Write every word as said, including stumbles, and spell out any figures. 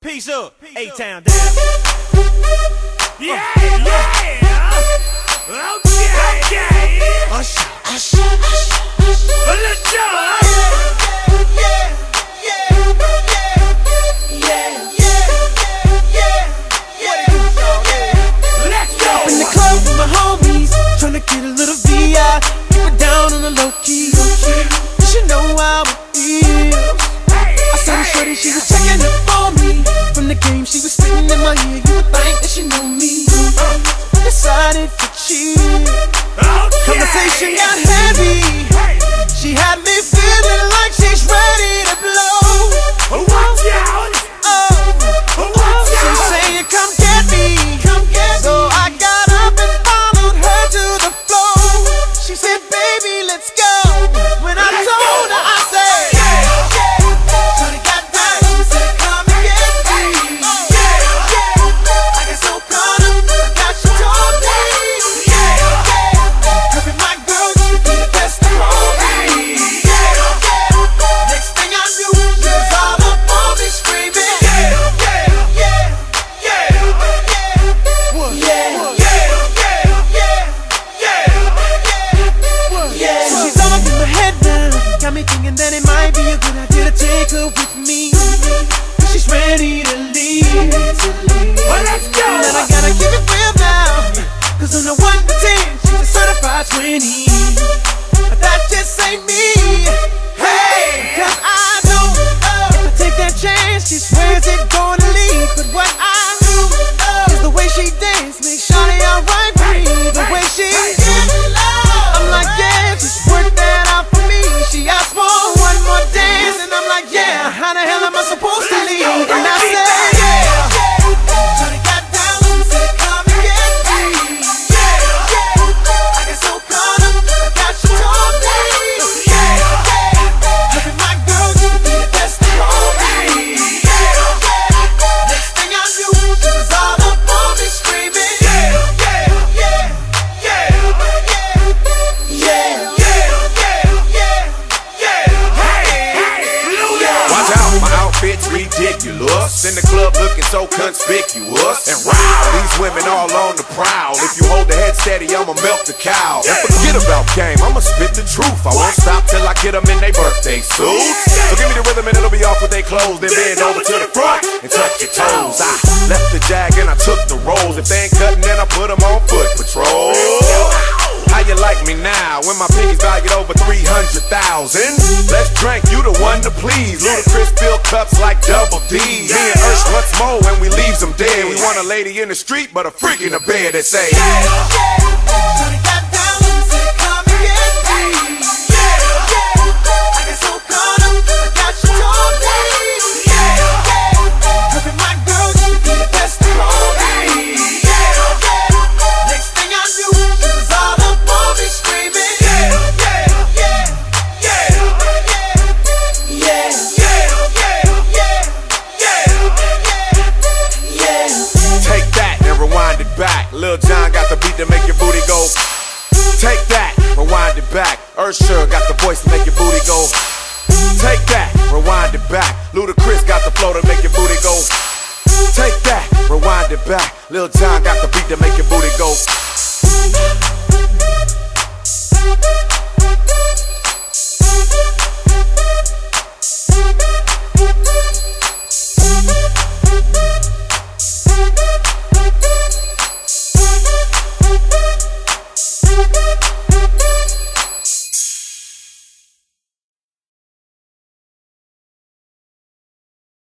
Peace up, A-Town down. Yeah, yeah. Okay, okay. Usher, usher, usher. Let's go. In the club with my homies, tryna get a little V I, keep it down on the low key. You should know how it feels. I saw her shorty, she was checking up on me. From the game, she was spitting in my ear. You would think that she knew me. I decided to cheat. Conversation got heavy. She had me feeling like she's ready to blow. Watch out! Oh, she's saying, "Come get me, come get me." So I got up and followed her to the floor. She said, "Baby, let's go." When I told her, I said, "Shorty got down, she said, come and get me." I got so caught up, I got you told me. Her and my girl used to be the best around me. Next thing I knew, she was all up on me screaming. Got me thinking that it might be a good idea to take her with me. She's ready to leave. Well, let's go. Then I gotta keep it real now, cause on the one to ten, she's a certified twenty. But that just ain't me. Hey, cause I know if I take that chance, she swears it's gonna leave. But what I do is the way she dance makes shawty alright with me. The way she gives me love, I'm like, yeah, just work that out for me. She asked for one more dance, and I'm like, yeah, how the hell am I supposed to leave? And I said, yeah. Shorty got down, she said, come and get me. I got so caught up, I got you told me. Her and my girl used to be the best around me. Next thing I knew, she was all up on me screaming. Yeah, yeah, yeah, yeah, yeah, yeah. Watch out, my outfit's ridiculous. In the club looking so conspicuous. And wow, these women all on the prowl. If you hold the head steady, I'ma milk the cow. And forget about game, I'ma spit the truth. I won't stop till I get them in their birthday suits. So give me the rhythm and it'll be off with their clothes. Then bend over to the front and touch your toes. I left the jag and I took the rolls. If they ain't cutting, then I put them on foot patrol. How you like me now, when my piggy's valued over three hundred thousand? Let's drink, you the one to please. Ludacris fill cups like double D. Me and Ursh once more when we leaves them dead. We want a lady in the street, but a freak in the bed that say, Shorty got down, she said, come and get me. I got so caught up, I got you told me. Her and my girl used to be the best around me. Next thing I knew, she was all up on me screaming. Yeah, yeah, yeah, yeah, yeah, yeah, yeah, yeah. take that and rewind it back. Lil Jon got the beat to make your booty go. Take that, rewind it back. Usher got the voice to make your booty go. Take that, rewind it back. Ludacris got the flow to make your booty go. Take that, rewind it back. Lil Jon got the beat to make your booty go.